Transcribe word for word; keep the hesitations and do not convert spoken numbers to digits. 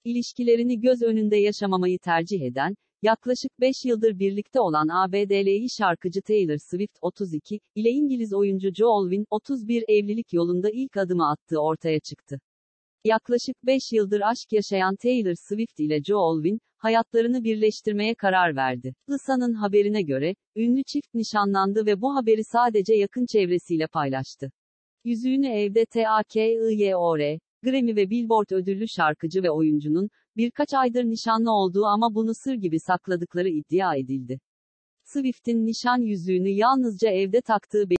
İlişkilerini göz önünde yaşamamayı tercih eden, yaklaşık beş yıldır birlikte olan A B D'li şarkıcı Taylor Swift, otuz iki, ile İngiliz oyuncu Joel Wyn, otuz bir, evlilik yolunda ilk adımı attığı ortaya çıktı. Yaklaşık beş yıldır aşk yaşayan Taylor Swift ile Joel Wyn, hayatlarını birleştirmeye karar verdi. The Sun'ın haberine göre, ünlü çift nişanlandı ve bu haberi sadece yakın çevresiyle paylaştı. Yüzüğünü evde takıyor. Grammy ve Billboard ödüllü şarkıcı ve oyuncunun, birkaç aydır nişanlı olduğu ama bunu sır gibi sakladıkları iddia edildi. Swift'in nişan yüzüğünü yalnızca evde taktığı